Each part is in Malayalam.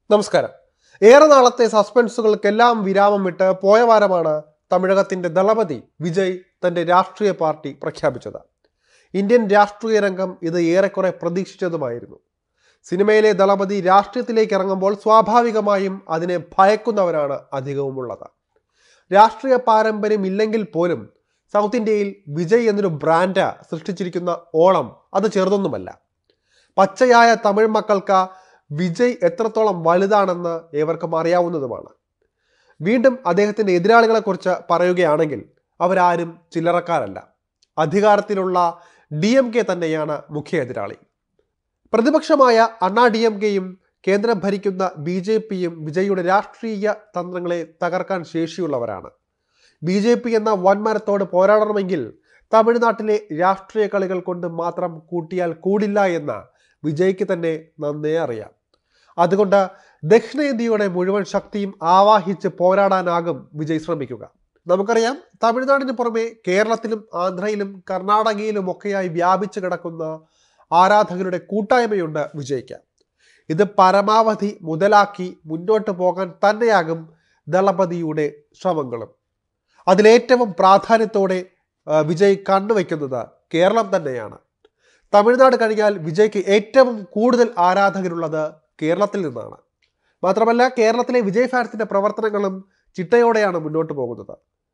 നമസ്കാരം. ഏറെ നാളത്തെ സസ്പെൻസുകൾക്കെല്ലാം വിരാമം വിട്ട് പോയ വാരമാണ് തമിഴകത്തിന്റെ ദളപതി വിജയ് തന്റെ രാഷ്ട്രീയ പാർട്ടി പ്രഖ്യാപിച്ചത്. ഇന്ത്യൻ രാഷ്ട്രീയ രംഗം ഇത് ഏറെക്കുറെ പ്രതീക്ഷിച്ചതുമായിരുന്നു. സിനിമയിലെ ദളപതി രാഷ്ട്രീയത്തിലേക്ക് ഇറങ്ങുമ്പോൾ സ്വാഭാവികമായും അതിനെ ഭയക്കുന്നവരാണ് അധികവുമുള്ളത്. രാഷ്ട്രീയ പാരമ്പര്യം ഇല്ലെങ്കിൽ പോലും സൗത്ത് ഇന്ത്യയിൽ വിജയ് എന്നൊരു ബ്രാൻഡ് സൃഷ്ടിച്ചിരിക്കുന്ന ഓളം അത് ചെറുതൊന്നുമല്ല. പച്ചയായ തമിഴ് മക്കൾക്ക് വിജയ് എത്രത്തോളം വലുതാണെന്ന് ഏവർക്കും അറിയാവുന്നതുമാണ്. വീണ്ടും അദ്ദേഹത്തിൻ്റെ എതിരാളികളെക്കുറിച്ച് പറയുകയാണെങ്കിൽ അവരാരും ചില്ലറക്കാരല്ല. അധികാരത്തിലുള്ള DMK തന്നെയാണ് മുഖ്യ എതിരാളി. പ്രതിപക്ഷമായ അണ്ണാ DMKയും കേന്ദ്രം ഭരിക്കുന്ന BJPയും വിജയുടെ രാഷ്ട്രീയ തന്ത്രങ്ങളെ തകർക്കാൻ ശേഷിയുള്ളവരാണ്. BJP എന്ന വൻമരത്തോട് പോരാടണമെങ്കിൽ തമിഴ്നാട്ടിലെ രാഷ്ട്രീയ കളികൾ കൊണ്ട് മാത്രം കൂട്ടിയാൽ കൂടില്ല എന്ന് വിജയ്ക്ക് തന്നെ നന്നേ അറിയാം. അതുകൊണ്ട് ദക്ഷിണേന്ത്യയുടെ മുഴുവൻ ശക്തിയും ആവാഹിച്ച് പോരാടാനാകും വിജയ് ശ്രമിക്കുക. നമുക്കറിയാം, തമിഴ്നാടിന് പുറമെ കേരളത്തിലും ആന്ധ്രയിലും കർണാടകയിലും ഒക്കെയായി വ്യാപിച്ചു കിടക്കുന്ന ആരാധകരുടെ കൂട്ടായ്മയുണ്ട് വിജയ്ക്ക്. ഇത് പരമാവധി മുതലാക്കി മുന്നോട്ട് പോകാൻ തന്നെയാകും ദളപതിയുടെ ശ്രമങ്ങളും. അതിലേറ്റവും പ്രാധാന്യത്തോടെ വിജയ് കണ്ണുവയ്ക്കുന്നത് കേരളം തന്നെയാണ്. തമിഴ്നാട് കഴിഞ്ഞാൽ വിജയ്ക്ക് ഏറ്റവും കൂടുതൽ ആരാധകരുള്ളത് കേരളത്തിൽ നിന്നാണ്. മാത്രമല്ല, കേരളത്തിലെ വിജയ് ഫാൻസിൻ്റെ പ്രവർത്തനങ്ങളും ചിട്ടയോടെയാണ് മുന്നോട്ട് പോകുന്നത്.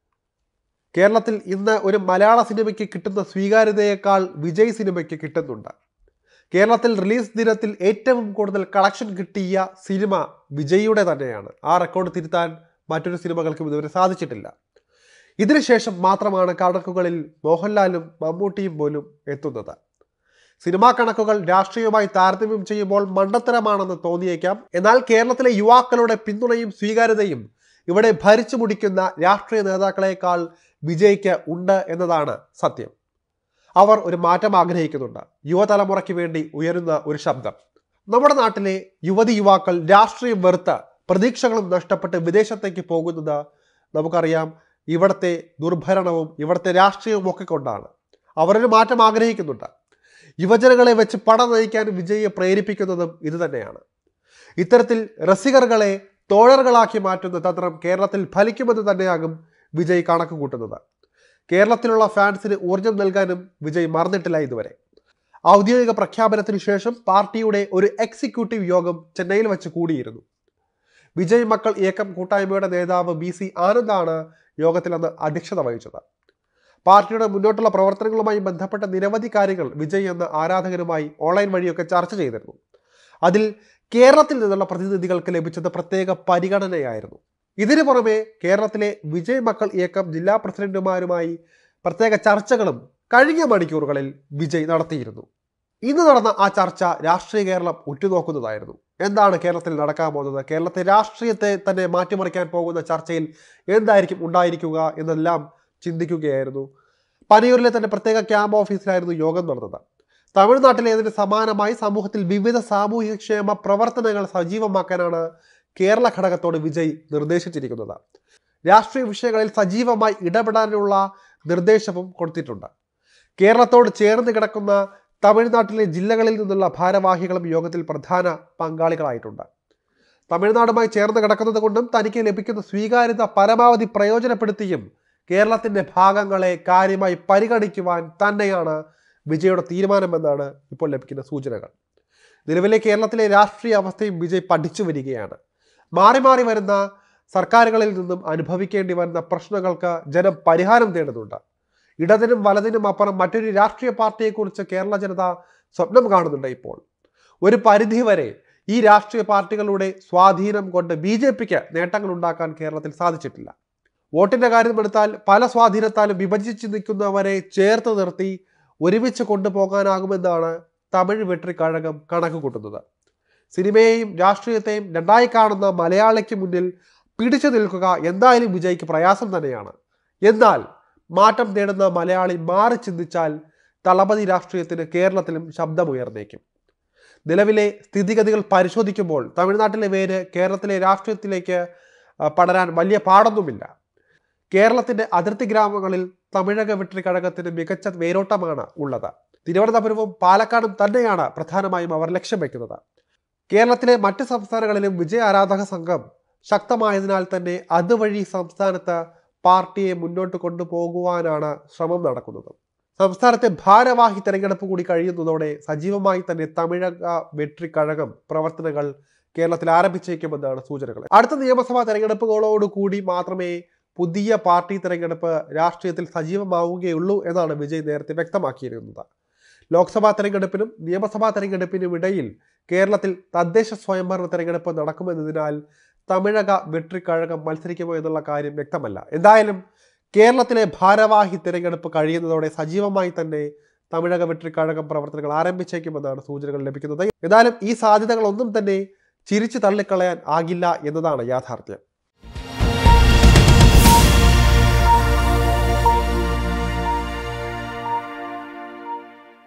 കേരളത്തിൽ ഇന്ന് ഒരു മലയാള സിനിമയ്ക്ക് കിട്ടുന്ന സ്വീകാര്യതയേക്കാൾ വിജയ് സിനിമയ്ക്ക് കിട്ടുന്നുണ്ട്. കേരളത്തിൽ റിലീസ് ദിനത്തിൽ ഏറ്റവും കൂടുതൽ കളക്ഷൻ കിട്ടിയ സിനിമ വിജയിയുടെ തന്നെയാണ്. ആ റെക്കോർഡ് തിരുത്താൻ മറ്റൊരു സിനിമകൾക്കും ഇതുവരെ സാധിച്ചിട്ടില്ല. ഇതിനുശേഷം മാത്രമാണ് കണക്കുകളിൽ മോഹൻലാലും മമ്മൂട്ടിയും പോലും എത്തുന്നത്. സിനിമാ കണക്കുകൾ രാഷ്ട്രീയവുമായി താരതമ്യം ചെയ്യുമ്പോൾ മണ്ടത്തരമാണെന്ന് തോന്നിയേക്കാം. എന്നാൽ കേരളത്തിലെ യുവാക്കളുടെ പിന്തുണയും സ്വീകാര്യതയും ഇവിടെ ഭരിച്ചു മുടിക്കുന്ന രാഷ്ട്രീയ നേതാക്കളെക്കാൾ വിജയ്ക്ക് ഉണ്ട് എന്നതാണ് സത്യം. അവർ ഒരു മാറ്റം ആഗ്രഹിക്കുന്നുണ്ട്. യുവതലമുറയ്ക്ക് വേണ്ടി ഉയരുന്ന ഒരു ശബ്ദം. നമ്മുടെ നാട്ടിലെ യുവതി-യുവാക്കൾ രാഷ്ട്രീയം വെറുത്ത് പ്രതീക്ഷകളും നഷ്ടപ്പെട്ട് വിദേശത്തേക്ക് പോകുന്നത് നമുക്കറിയാം. ഇവിടുത്തെ ദുർഭരണവും ഇവിടുത്തെ രാഷ്ട്രീയവും ഒക്കെ കൊണ്ടാണ്. അവരൊരു മാറ്റം ആഗ്രഹിക്കുന്നുണ്ട്. യുവജനങ്ങളെ വെച്ച് പടം നയിക്കാൻ വിജയെ പ്രേരിപ്പിക്കുന്നതും ഇത് തന്നെയാണ്. ഇത്തരത്തിൽ രസികർകളെ തോഴറുകളാക്കി മാറ്റുന്ന തന്ത്രം കേരളത്തിൽ ഫലിക്കുമെന്ന് തന്നെയാകും വിജയ് കണക്ക് കൂട്ടുന്നത്. കേരളത്തിലുള്ള ഫാൻസിന് ഊർജം നൽകാനും വിജയ് മറന്നിട്ടില്ല ഇതുവരെ. ഔദ്യോഗിക പ്രഖ്യാപനത്തിന് ശേഷം പാർട്ടിയുടെ ഒരു എക്സിക്യൂട്ടീവ് യോഗം ചെന്നൈയിൽ വെച്ച് കൂടിയിരുന്നു. വിജയ് മക്കൾ ഇയക്കം കൂട്ടായ്മയുടെ നേതാവ് BC ആനന്ദാണ് യോഗത്തിൽ അന്ന് അധ്യക്ഷത വഹിച്ചത്. പാർട്ടിയുടെ മുന്നോട്ടുള്ള പ്രവർത്തനങ്ങളുമായി ബന്ധപ്പെട്ട നിരവധി കാര്യങ്ങൾ വിജയ് എന്ന ആരാധകരുമായി ഓൺലൈൻ വഴിയൊക്കെ ചർച്ച ചെയ്തിരുന്നു. അതിൽ കേരളത്തിൽ നിന്നുള്ള പ്രതിനിധികൾക്ക് ലഭിച്ചത് പ്രത്യേക പരിഗണനയായിരുന്നു. ഇതിനു പുറമെ കേരളത്തിലെ വിജയ് മക്കൾ ഇയക്കം ജില്ലാ പ്രസിഡന്റുമാരുമായി പ്രത്യേക ചർച്ചകളും കഴിഞ്ഞ മണിക്കൂറുകളിൽ വിജയ് നടത്തിയിരുന്നു. ഇന്ന് നടന്ന ആ ചർച്ച രാഷ്ട്രീയ കേരളം ഉറ്റുനോക്കുന്നതായിരുന്നു. എന്താണ് കേരളത്തിൽ നടക്കാൻ പോകുന്നത്, കേരളത്തെ രാഷ്ട്രീയത്തെ തന്നെ മാറ്റിമറിക്കാൻ പോകുന്ന ചർച്ചയിൽ എന്തായിരിക്കും ഉണ്ടായിരിക്കുക എന്നെല്ലാം ചിന്തിക്കുകയായിരുന്നു. പനയൂരിലെ തന്നെ പ്രത്യേക ക്യാമ്പ് ഓഫീസിലായിരുന്നു യോഗം നടന്നത്. തമിഴ്നാട്ടിലേതിന് സമാനമായി സമൂഹത്തിൽ വിവിധ സാമൂഹ്യക്ഷേമ പ്രവർത്തനങ്ങൾ സജീവമാക്കാനാണ് കേരള ഘടകത്തോട് വിജയ് നിർദ്ദേശിച്ചിരിക്കുന്നത്. രാഷ്ട്രീയ വിഷയങ്ങളിൽ സജീവമായി ഇടപെടാനുള്ള നിർദ്ദേശവും കൊടുത്തിട്ടുണ്ട്. കേരളത്തോട് ചേർന്ന് കിടക്കുന്ന തമിഴ്നാട്ടിലെ ജില്ലകളിൽ നിന്നുള്ള ഭാരവാഹികളും യോഗത്തിൽ പ്രധാന പങ്കാളികളായിട്ടുണ്ട്. തമിഴ്നാടുമായി ചേർന്ന് കിടക്കുന്നത് കൊണ്ടും തനിക്ക് ലഭിക്കുന്ന സ്വീകാര്യത പരമാവധി പ്രയോജനപ്പെടുത്തിയും കേരളത്തിൻ്റെ ഭാഗങ്ങളെ കാര്യമായി പരിഗണിക്കുവാൻ തന്നെയാണ് വിജയുടെ തീരുമാനമെന്നാണ് ഇപ്പോൾ ലഭിക്കുന്ന സൂചനകൾ. നിലവിലെ കേരളത്തിലെ രാഷ്ട്രീയ അവസ്ഥയും വിജയ് പഠിച്ചു വരികയാണ്. മാറി മാറി വരുന്ന സർക്കാരുകളിൽ നിന്നും അനുഭവിക്കേണ്ടി വരുന്ന പ്രശ്നങ്ങൾക്ക് ജനം പരിഹാരം തേടുന്നുണ്ട്. ഇടതിനും വലതിനും അപ്പുറം മറ്റൊരു രാഷ്ട്രീയ പാർട്ടിയെക്കുറിച്ച് കേരള ജനത സ്വപ്നം കാണുന്നുണ്ട്. ഇപ്പോൾ ഒരു പരിധിവരെ ഈ രാഷ്ട്രീയ പാർട്ടികളുടെ സ്വാധീനം കൊണ്ട് BJPക്ക് നേട്ടങ്ങൾ ഉണ്ടാക്കാൻ കേരളത്തിൽ സാധിച്ചിട്ടില്ല. വോട്ടിൻ്റെ കാര്യമെടുത്താൽ പല സ്വാധീനത്താലും വിഭജിച്ച് നിൽക്കുന്നവരെ ചേർത്ത് നിർത്തി ഒരുമിച്ച് കൊണ്ടുപോകാനാകുമെന്നാണ് തമിഴ് വെട്രി കഴകം കണക്ക് കൂട്ടുന്നത്. സിനിമയെയും രാഷ്ട്രീയത്തെയും രണ്ടായി കാണുന്ന മലയാളിക്ക് മുന്നിൽ പിടിച്ചു നിൽക്കുക എന്തായാലും വിജയ്ക്ക് പ്രയാസം തന്നെയാണ്. എന്നാൽ മാറ്റം തേടുന്ന മലയാളി മാറി ചിന്തിച്ചാൽ ദളപതി രാഷ്ട്രീയത്തിന് കേരളത്തിലും ശബ്ദമുയർന്നേക്കും. നിലവിലെ സ്ഥിതിഗതികൾ പരിശോധിക്കുമ്പോൾ തമിഴ്നാട്ടിലെ വേര് കേരളത്തിലെ രാഷ്ട്രീയത്തിലേക്ക് പടരാൻ വലിയ പാടൊന്നുമില്ല. കേരളത്തിൻ്റെ അതിർത്തി ഗ്രാമങ്ങളിൽ തമിഴക വെട്രി കഴകത്തിന് മികച്ച വേരോട്ടമാണ് ഉള്ളത്. തിരുവനന്തപുരവും പാലക്കാടും തന്നെയാണ് പ്രധാനമായും അവർ ലക്ഷ്യം വയ്ക്കുന്നത്. കേരളത്തിലെ മറ്റ് സംസ്ഥാനങ്ങളിലും വിജയ ആരാധക സംഘം ശക്തമായതിനാൽ തന്നെ അതുവഴി സംസ്ഥാനത്ത് പാർട്ടിയെ മുന്നോട്ട് കൊണ്ടുപോകുവാനാണ് ശ്രമം നടക്കുന്നത്. സംസ്ഥാനത്തെ ഭാരവാഹി തെരഞ്ഞെടുപ്പ് കൂടി കഴിയുന്നതോടെ സജീവമായി തന്നെ തമിഴക വെട്രി കഴകം പ്രവർത്തനങ്ങൾ കേരളത്തിൽ ആരംഭിച്ചേക്കുമെന്നാണ് സൂചനകൾ. അടുത്ത നിയമസഭാ തെരഞ്ഞെടുപ്പുകളോടുകൂടി മാത്രമേ പുതിയ പാർട്ടി തെരഞ്ഞെടുപ്പ് രാഷ്ട്രീയത്തിൽ സജീവമാവുകയുള്ളൂ എന്നാണ് വിജയ് നേരത്തെ വ്യക്തമാക്കിയിരുന്നത്. ലോക്സഭാ തെരഞ്ഞെടുപ്പിനും നിയമസഭാ തെരഞ്ഞെടുപ്പിനും ഇടയിൽ കേരളത്തിൽ തദ്ദേശ സ്വയംഭരണ തെരഞ്ഞെടുപ്പ് നടക്കുമെന്നതിനാൽ തമിഴക വെട്രി കഴകം മത്സരിക്കുമോ എന്നുള്ള കാര്യം വ്യക്തമല്ല. എന്തായാലും കേരളത്തിലെ ഭാരവാഹി തിരഞ്ഞെടുപ്പ് കഴിയുന്നതോടെ സജീവമായി തന്നെ തമിഴക വെട്രി കഴകം പ്രവർത്തനങ്ങൾ ആരംഭിച്ചേക്കുമെന്നാണ് സൂചനകൾ ലഭിക്കുന്നത്. എന്നാലും ഈ സാധ്യതകളൊന്നും തന്നെ ചിരിച്ചു തള്ളിക്കളയാൻ ആകില്ല എന്നതാണ് യാഥാർത്ഥ്യം.